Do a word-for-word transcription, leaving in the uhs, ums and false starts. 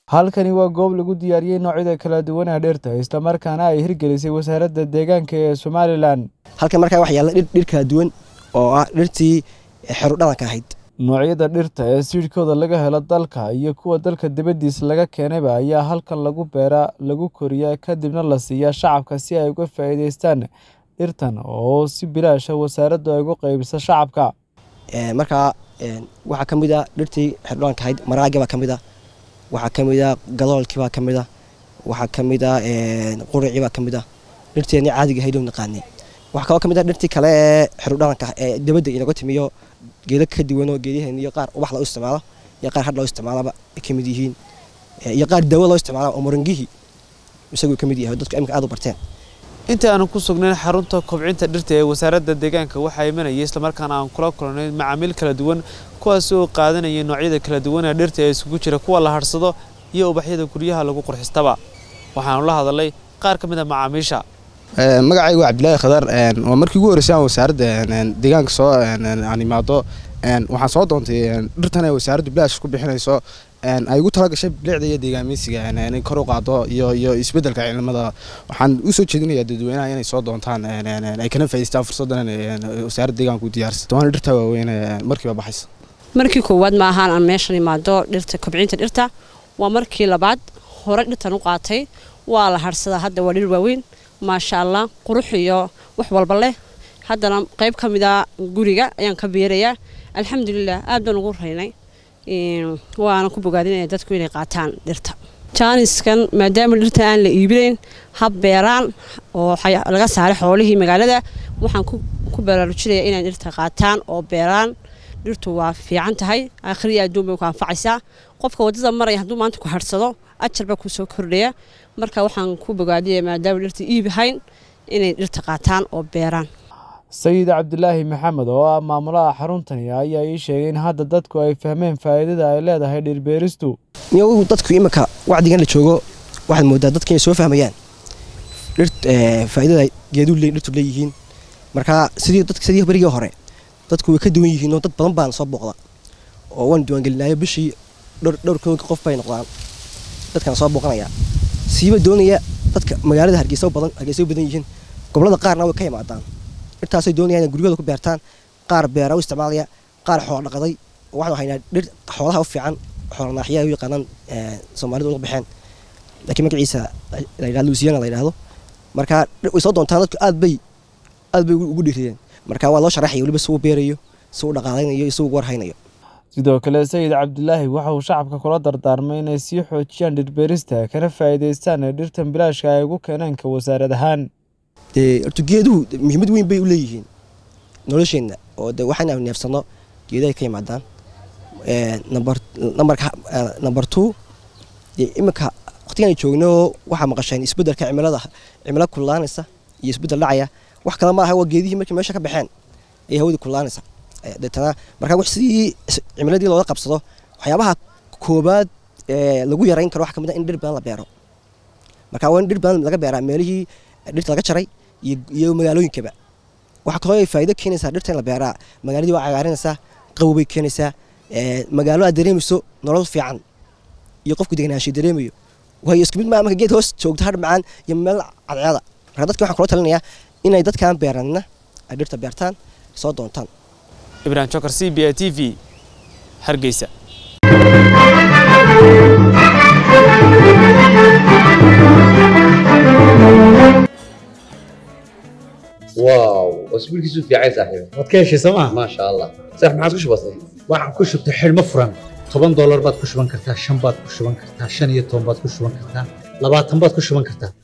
halkani waa goob lagu diyaariyay noocyada kala duwan ee dhirta isla markaana ay hirgelisay wasaaradda deegaanka ee Somaliland. halkan markaa wax yaala dhir kala duwan oo ah dhirtii xero dhalanka ahayd. noocyada dhirta ee siidkooda laga helo dalka iyo kuwa dalka dibadiisa laga keenayba ayaa halkan lagu beeraa, lagu koriyaa kadibna la siiyaa shacabka si ay uga faa'iideystaan dhirtan oo si bilaash ah wasaaraddu ay ugu qaybiso shacabka. ee markaa ee waxa kamid ah dhirtii xero dhalanka ahayd maraaga baa kamid ah, waxa kamid ah galoolkii baa kamid ah, waxa kamid ah ee quricii baa kamid ah, dhirteeni caadiga ahayd oo naqaanay. waxa kale kamid ah dhirtii kale ee xero dhalanka ee dibadda inaga timiyo geedo ka duwan oo geedihiin iyo qaar wax la isticmaalo iyo qaar had loo isticmaalaba kamid yihiin iyo qaar dawo loo isticmaalo oo morangihi isagu kamid yahay dadku imka aad u barteen. inta aan ku sugnayn xarunta kobcinta dhirta ee wasaaradda deegaanka waxa ay imanayay isla markaana aan kula kulnay macaamiil kala duwan kuwaas oo qaadanaya noocyada kala duwan ee dhirta ee isugu jira kuwa la harsado iyo ubaxyada guryaha lagu qurxistaba. waxaan la hadalay qaar kamid ah macaamiisha. ee magacaygu Cabdilaahi Khadar ee waa markii ugu horeysay wasaaradda deegaanka soo aan imaado een waxaan soo doontay dhirtan ay wasaaraddu bilaash ku bixinayso een ay ugu tala gashay bilicda iyo deegaameysiga in kor u qaado iyo iyo isbedelka cimilada. waxaan u soo jeedinayaa dadweynaha inay soo doontaan een ay kana faa'iideystaan fursadan wasaaradda deegaanka u diyaarsato waan dhirta waaweyn markiiba baxaysa. markii koowaad ma ahaan aan meeshan imaado dhirta kobcinta dhirta waa markii labaad hore dhirtan u qaatay waa la harsadaa hadda waa dhir waaweyn ma sha Allah qurux iyo wax walba leh. haddana qayb kamid ah guriga ayaan ka beerayaa alxamdulillah aad baan ugu raynay ee waana ku bogaadinaya dadku inay qaataan dhirta. jaaniskan maadaama dhirta aan la iibinayn hab beeraan oo laga saaray xoolihii magaalada waxaan ku ku baraarujinayaa inay dhirta qaataan oo beeraan. dhirtu waa fiican tahay aakhiriya adduun bay ku anfacaysaa qofka wadada maraya hadduu maanta ku harsado ajar baa ku soo kordhaya. marka waxaan ku bogaadinayaa maadaama dhirta iibihayn inay dhirta qaataan oo beeraan. Sayid Cabdilaahi Maxamed oo ah maamulaha xaruntani ayaa ii sheegay in hadda dadku ay fahmeen faa'iidada ay leedahay dhir beeristu. iyo dadku imika wacdigan la joogo waxaad moodaa dadku inay soo fahmayaan dhirta faa'iidada geedu dhirtu leeyihiin. marka sidii dadka sidii barigii hore dadku way ka duwan yihiin oo dad badan baan soo booqda oo waan duwan gelinayo bishii dhowr dhowr qof bay noqdaan dadkan soo booqanaya siiba doonaya dadka magaalada Hargeysa badan Hargeysa badan yihiin gobolada qaarna way ka yimaadaan intaasay doonayaan in gurigooda ku beertaan qaar beera u isticmaalaya qaar xoolo dhaqaday waxaan haynaa dhir xoolaha u fiican xoolo naaxiya u yaqaanaan ee Soomaalidu uga baxeen laakiin magaciisa la yiraahdo Luciana la yiraahdo. marka way soo doontaan dadku aad bay aad bay ugu dhiiriyeen. marka waa loo sharaxay waliba soo beerayo soo dhaqaaleeyo soo warhaynayo. sidoo kale Sayid Cabdilaahi waxa uu shacabka kula dardaarmay inay sii xoojiyaan dhir beerista kana faa'iideystaan dhirtan bilaashka ay ugu keenaan ka wasaaradahan. ee ortugeedu muhiimad weyn bay u leeyihiin nolosheena oo waxaan aan neefsano geedaha ka yimaadaan. ee number number number two ee imika waqtigan joogno waxa maqasheen isbedelka cimilada cimilada kulaanaysa iyo isbedel dhacaya wax kale ma aha waa geedihii markii meesha ka baxeen ee hawada kulaanaysa. dadana marka wax si cimiladii loo qabsado waxyaabaha koobaad ee lagu yareyn karo wax kamid ah in dhir badan la beero. marka waa in dhir badan laga beeraa meelihii dhirta laga jaray iyo magaalooyinkaba. waxa kale oo ay faa'iido keenaysaa dhirta in la beeraa magaaladii waa cagaarinaysaa qabow bay keenaysaa ee magaalo aad dareemayso nolol fiican iyo qofku deganaansho dareemayo way isku mid ma marka geed hoos joogto har macaan iyo meel cadceeda. marka dadka waxaan kula talinayaa inay dadkaan beeranna ay dhirta beertaan soo doontaan. Ibrahim Chokar C B A T V Hargeysa. واو اسبوع كيسو في عايز صاحبي wadkeeshi sama ما شاء الله صح ما عادش بسيط waxaan ku shubtay xilmo furan toban dollar baad ku shuban kartaa shan baad ku shuban kartaa shan iyo toban baad ku shuban kartaa labaatan baad ku shuban kartaa